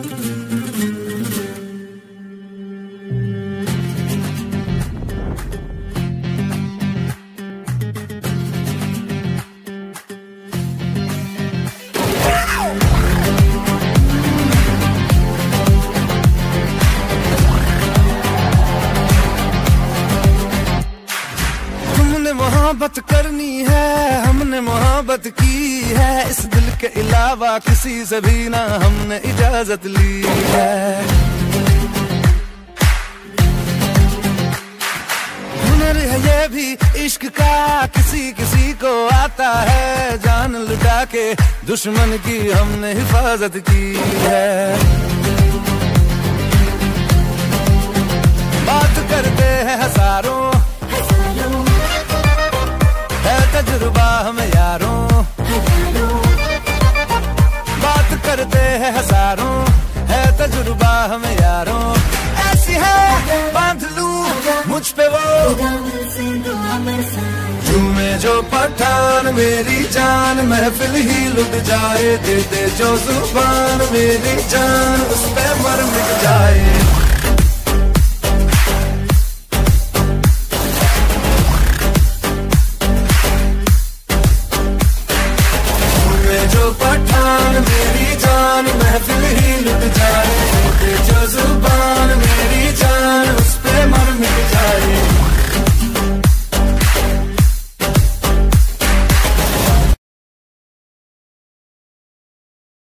मोहब्बत करनी है, हमने मोहब्बत की है, इस दिल के अलावा किसी से भी ना हमने इजाजत ली है। हुनर है ये भी इश्क का, किसी किसी को आता है, जान लुटा के दुश्मन की हमने हिफाजत की है। बात करते हैं हजारों, तजुर्बा हम यारों, बात करते हैं हजारों, है तजुर्बा हम यारों। ऐसी है बांध लूं मुझ पे वो झूमे जो पठान मेरी जान, महफिल ही लुट जाए, दे दे जो जुबान मेरी जान, उस पे मर मिट जाए।